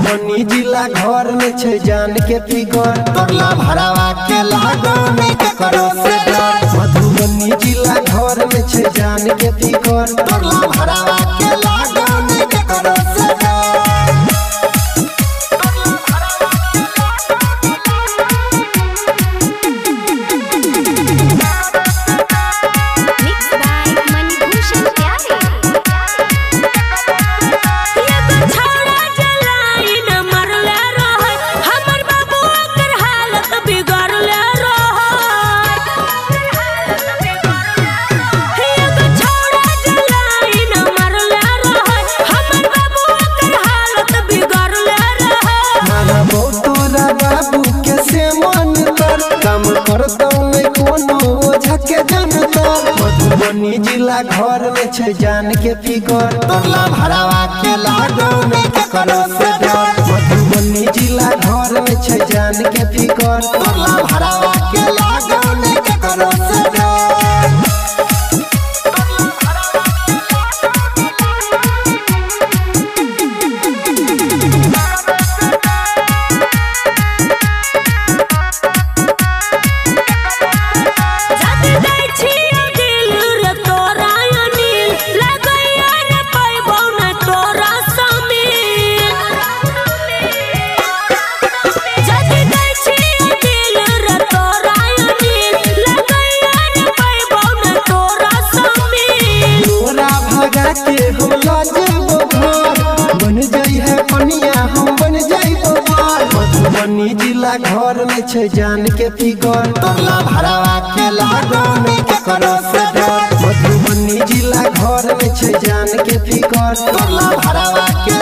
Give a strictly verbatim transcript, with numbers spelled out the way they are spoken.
मधुबनी जिला घर में छे जान के फिगर तोरला भरावा के लागो में के करो से डर। मधुबनी जिला घर में छे जान के फिगर तोरला भरावा के लागो में के करो से डर। बाबू के से मन कर काम कर दौने कोनो ओझा के जनतर। मधुबनी जिला घर में छे जान के फिगर तोरला भरावा के लागो में के करो से डर। मधुबनी जिला घर में छे जान के फिगर तोरला भरावा के लागो में के करो से डर। के हम लाजबो घर बन जाई है पनिया हम बन जाई बार। मधुबनी जिला घर में छे जान के फिगर तोरला भरावा के लागो में के करो से डर। मधुबनी जिला घर में छे जान के फिगर तोरला भरावा के